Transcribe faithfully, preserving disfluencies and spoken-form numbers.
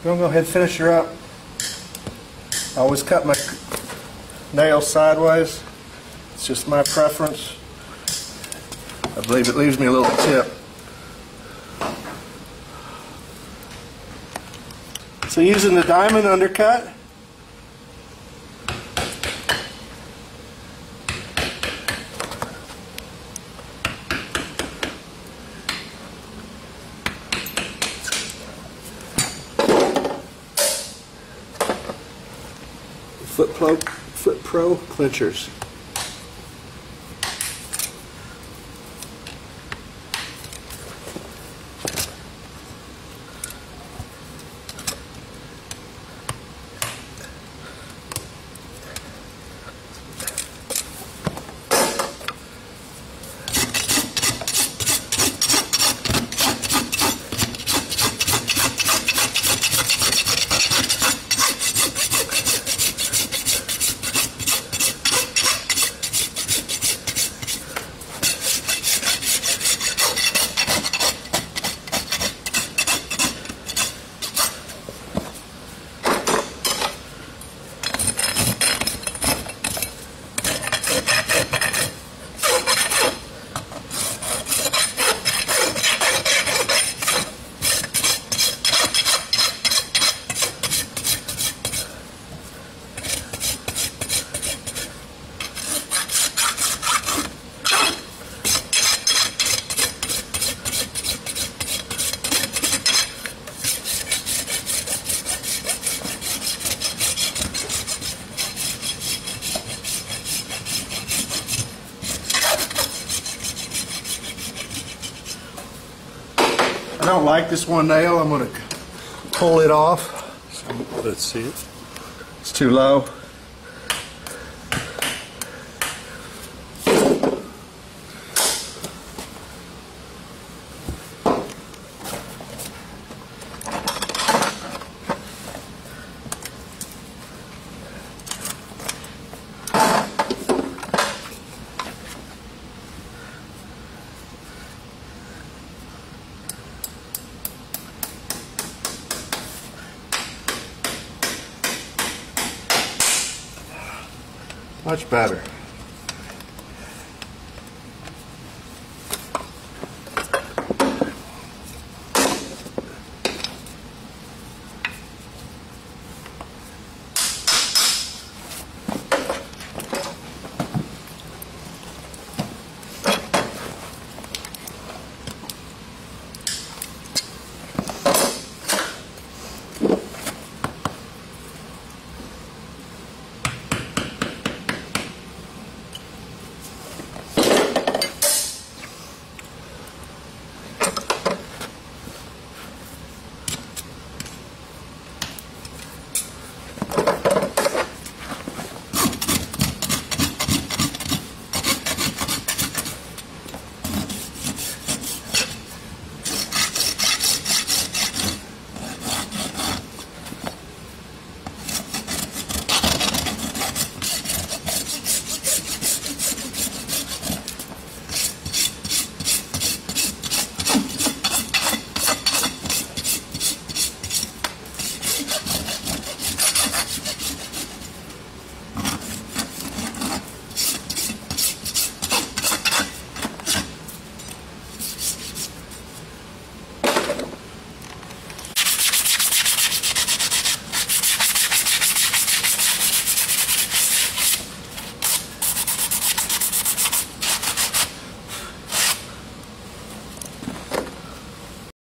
I'm going to go ahead and finish her up. I always cut my nails sideways. It's just my preference. I believe it leaves me a little tip. So using the diamond undercut, Foot Pro, Foot Pro clinchers. I don't like this one nail. I'm going to pull it off. Let's see it. It's too low. Much better.